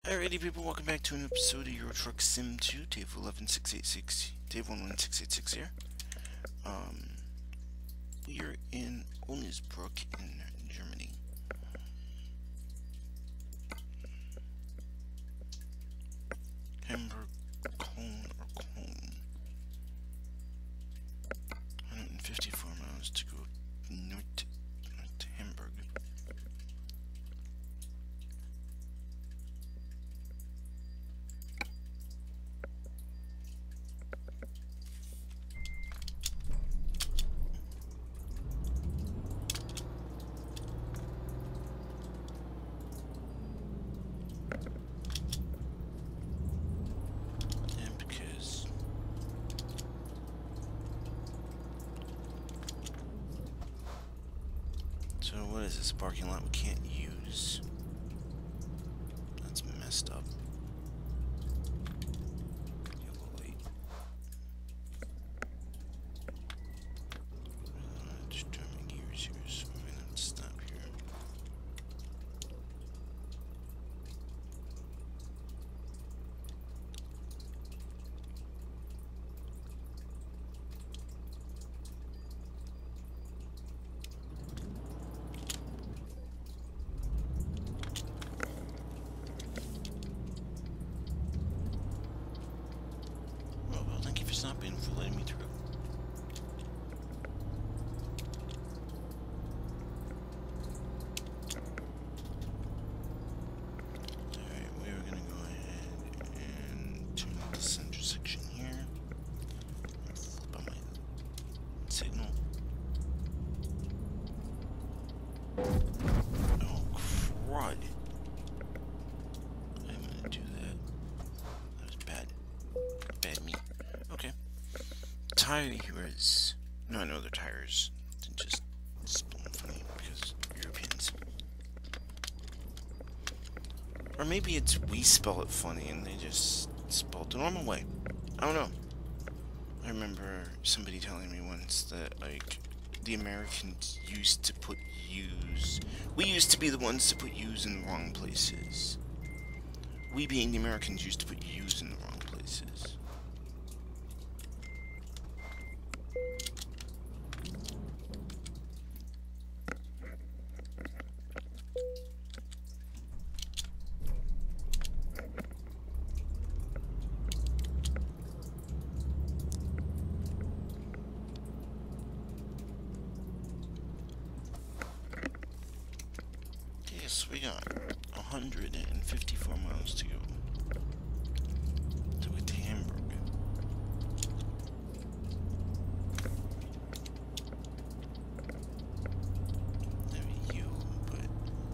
Alrighty people, welcome back to an episode of Euro Truck Sim 2, Dave 11686, Dave 11686 here. We are in Onnisbruck in Germany. Hamburg, Cologne, or Cologne. 154 miles to go north to Hamburg. So what is this parking lot we can't use? That's messed up. Yellow light. Just turn my gears here, so we're gonna have to stop here. Well, thank you for stopping, for letting me through. Alright, we are gonna go ahead and tune up the center section here. I'm gonna flip on my signal. Oh, crud. I'm gonna do that. That was bad. Bad me. Okay. Tires. No, I know they're tires. They're just spelling funny because Europeans. Or maybe it's we spell it funny and they just spell it the normal way. I don't know. I remember somebody telling me once that, like, the Americans used to put U's. We used to be the ones to put U's in the wrong places. We being the Americans used to put U's in the wrong places. Yes, we got 154 miles to go to get to Hamburg. Maybe you, but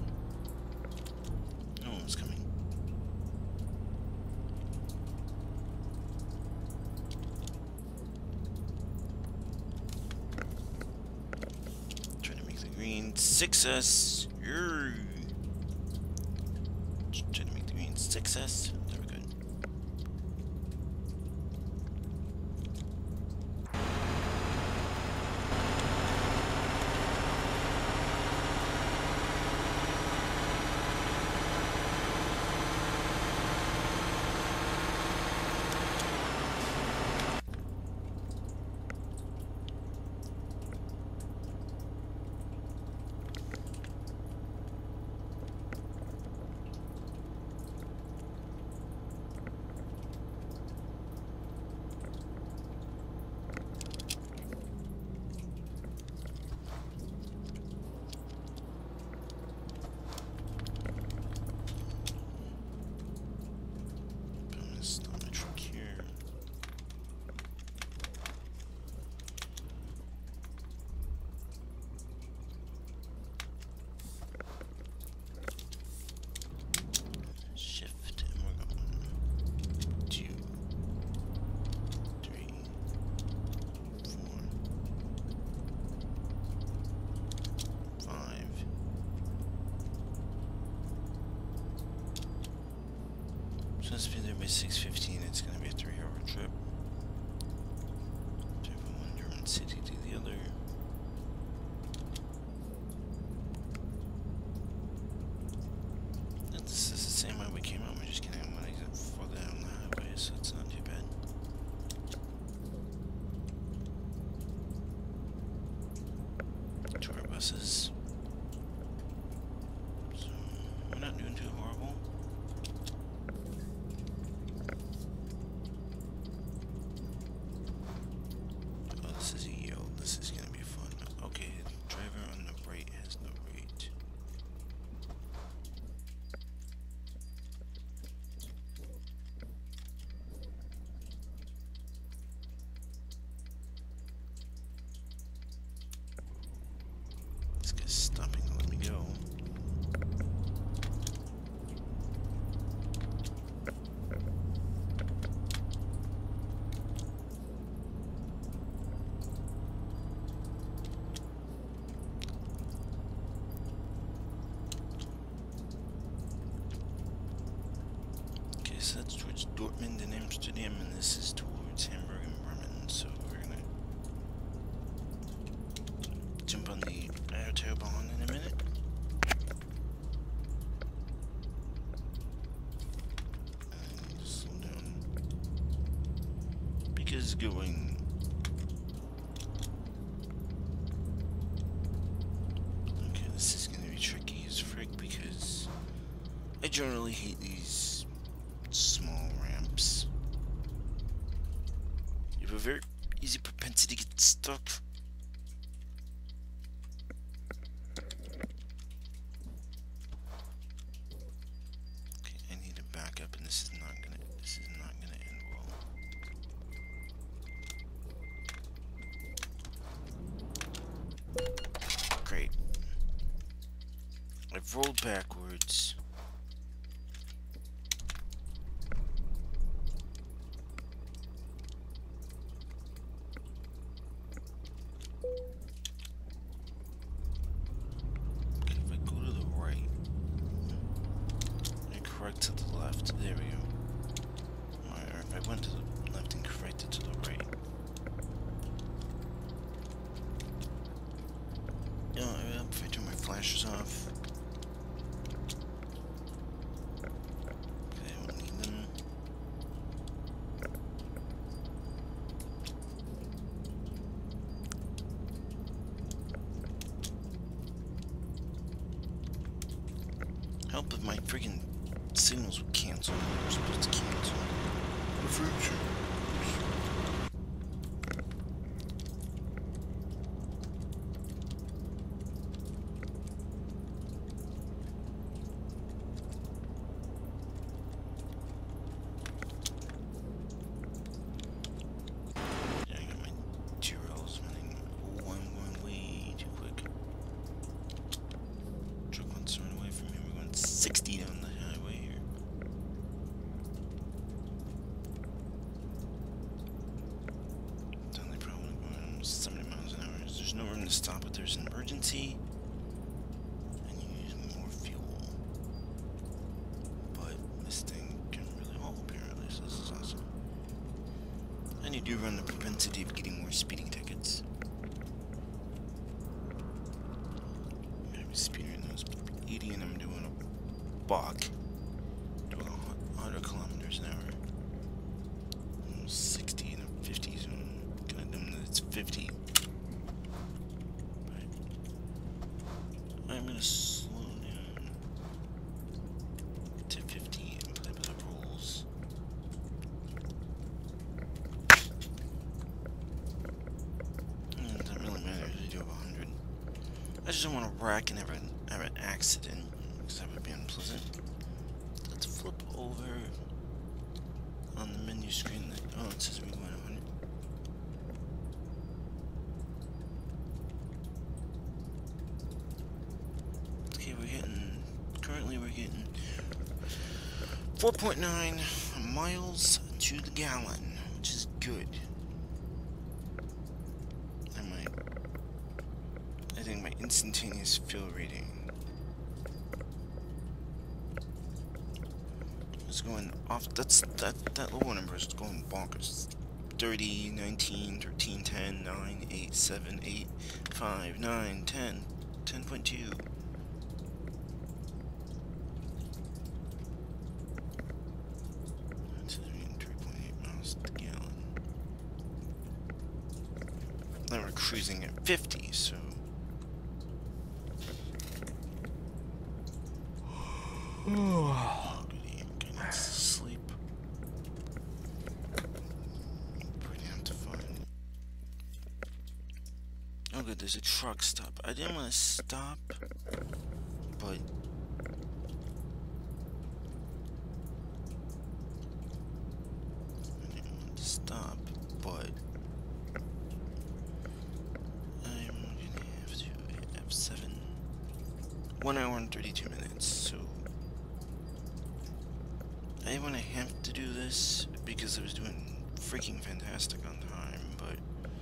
no one's coming. Trying to make the green 6S. Trying to make the green 6S. There we go. I'm gonna stop my truck here. Shift, and we're going 2, 3, 4, 5. Supposed to be there by 6:15. It's gonna be a 3-hour trip. Drive from one German city to the other. And this is the same way we came out. We just so that's towards Dortmund and Amsterdam, and this is towards Hamburg and Bremen, so we're gonna jump on the Autobahn in a minute. And slow down. Because going... Okay, this is gonna be tricky as frick because I generally hate these small ramps. You have a very easy propensity to get stuck. Okay, I need to back up, and this is not gonna end well. Great. I've rolled backwards. To the left. There we go. Or if I went to the left and corrected to the right. If I turn my flashes off. Okay, I don't need them. Help if my freaking signals would cancel. We're supposed to cancel. The future. Yeah, I got my 2 rails running. One going way too quick. Truck wants to run away from me. We're going 60 down the highway here. Then they probably going almost 70 miles an hour. There's no room to stop if there's an emergency. And you need more fuel. But this thing can really haul apparently, so this is awesome. And you do run the propensity of getting more speeding tickets. I'm speeding those 80 and I'm doing a balk. Doing 100 kilometers an hour. 60 and a 50 zone. Gonna do that it's 50. But I'm gonna slow down to 50 and play with the rules. And it doesn't really matter if you do 100. I just don't want to wreck and have an accident, because that would be unpleasant. Let's flip over on the menu screen. Oh, it says we're going 100. Okay, currently we're getting 4.9 miles to the gallon, which is good. I think my instantaneous fuel reading is going off. That lower number is going bonkers. 30, 19, 13, 10, 9, 8, 7, 8, 5, 9, 10, 10.2. That's 3.8 miles to the gallon. Now we're cruising at 50, so. Oh, goody, I'm getting sleep. Pretty hard to find. Oh good, there's a truck stop. I didn't want to stop, but I'm gonna have to F7. 1 hour and 32 minutes, so I want to have to do this because I was doing freaking fantastic on time, but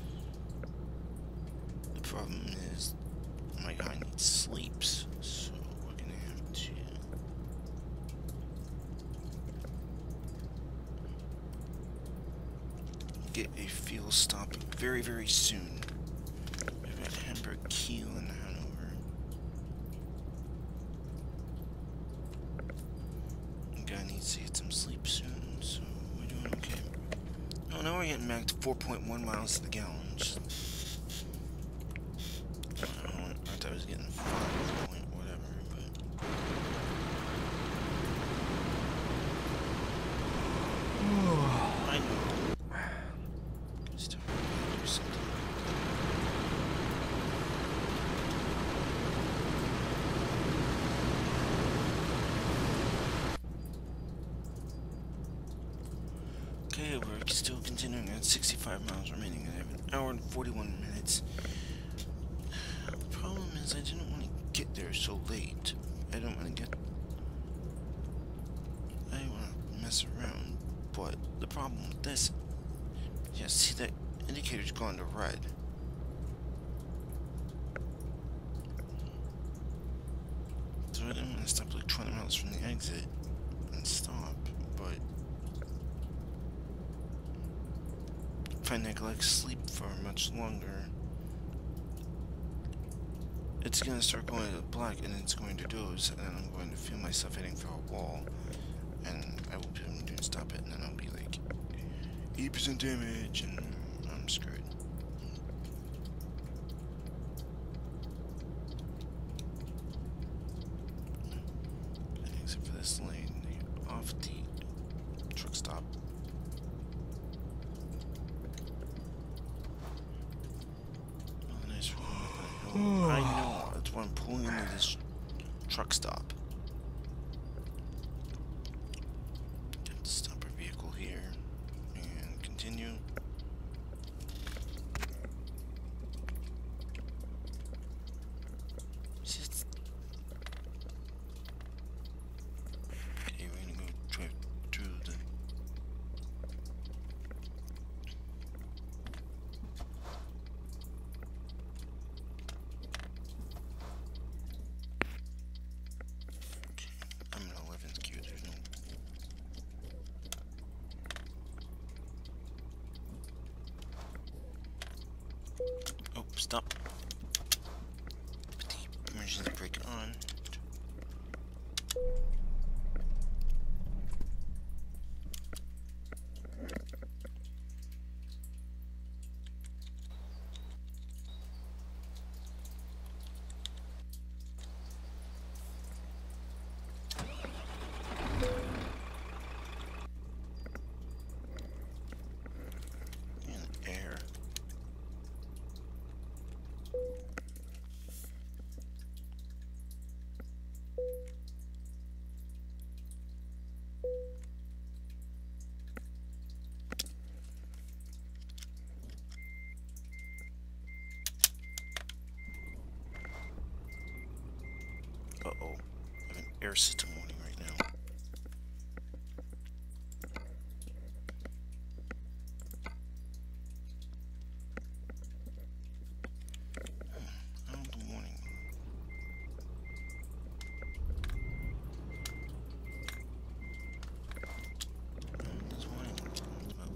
the problem is my guy needs sleeps, so we're gonna have to get a fuel stop very, very soon. We've got Hamburg, Kiel, and Hanover. Guy needs to get some sleep soon, so we're doing okay. Oh, now we're getting back to 4.1 miles to the gallon. I thought I was getting 5 point whatever, but... I know. It's time to do something. Okay, we're still continuing at 65 miles remaining. I have an hour and 41 minutes. The problem is I didn't want to get there so late. I don't want to get... I don't want to mess around, but the problem with this... Yeah, see that indicator's gone to red. So I didn't want to stop like 20 miles from the exit and stop, but... If I neglect sleep for much longer, it's gonna start going to black and it's going to doze, and then I'm going to feel myself hitting for a wall, and I will be able to stop it, and then I'll be like 80% damage, and I'm screwed. Except for this lane, off the truck stop. I know, that's why I'm pulling into this truck stop. Have to stop our vehicle here and continue. Okay, we're gonna go drive through the... I'm in 11th gear, there's no... Oh, stop. Put the emergency brake on. Air. Uh-oh. I have an air system warning right now. I don't know the warning. This warning comes about.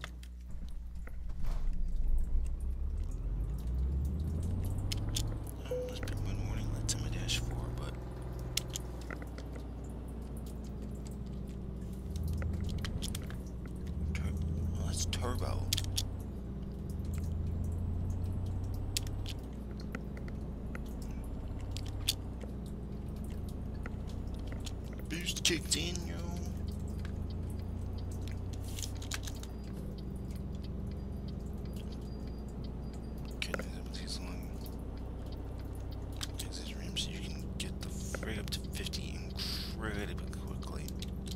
Must be one warning lights on my dash 4, but well, that's turbo. Boost kicked in, yo. Couldn't end up with these long exit ramps so you can get the right up to 50 incredibly quickly.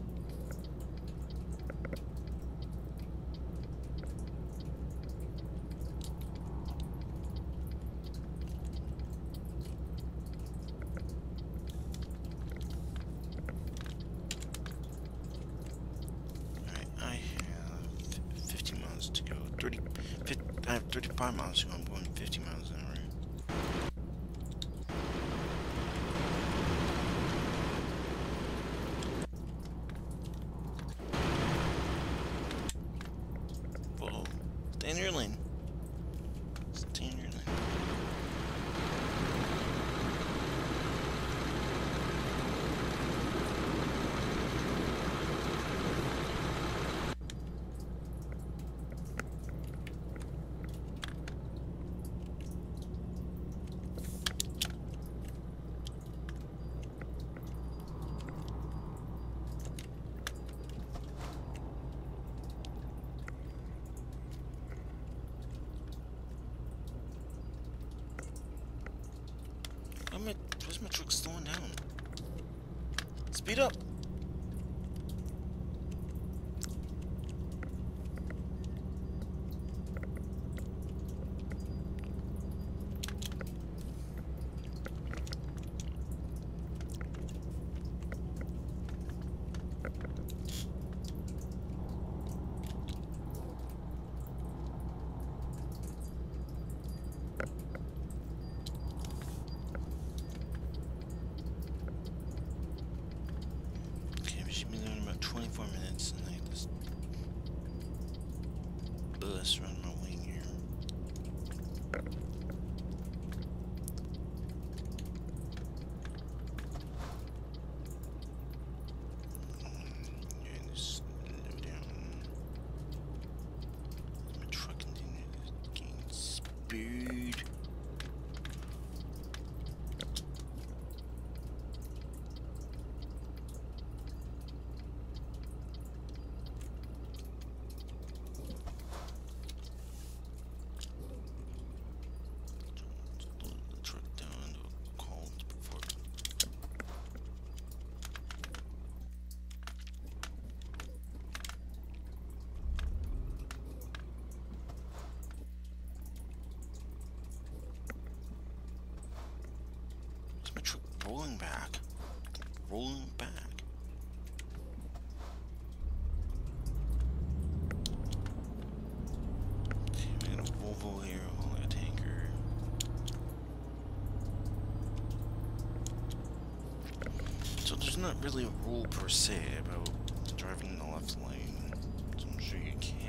I have 50 miles to go. 50, I have 35 miles to go. I'm going 50 miles an hour. Whoa. Stay in your lane. Stay in your lane. Where's my truck slowing down? Speed up! Okay, we should be there in about 24 minutes, and I get this bus running my wing here. Yeah, just slow down. My truck continues to gain speed. My truck rolling back. Rolling back. Okay, we got a Volvo here, holding a tanker. So there's not really a rule per se about driving in the left lane. So I'm sure you can.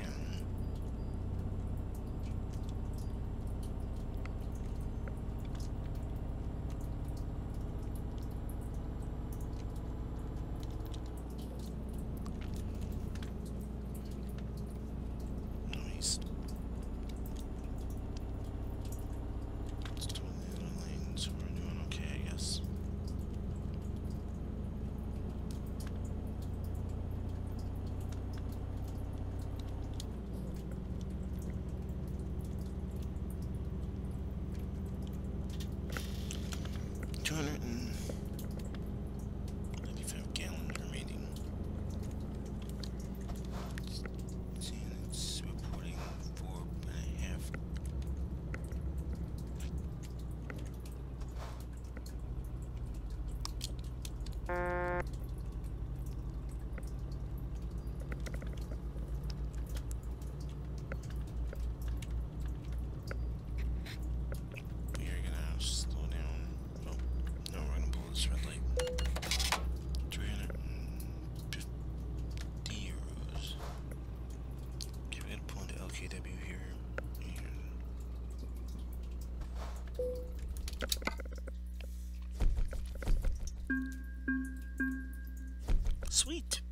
Sweet.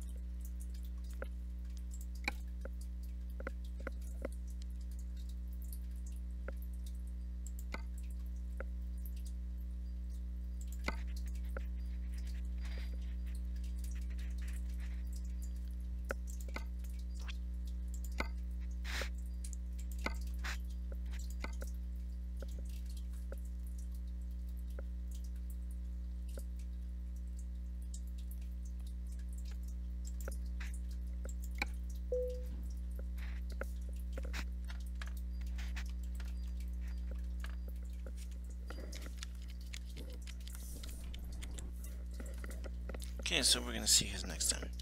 Okay, so we're gonna see his next time.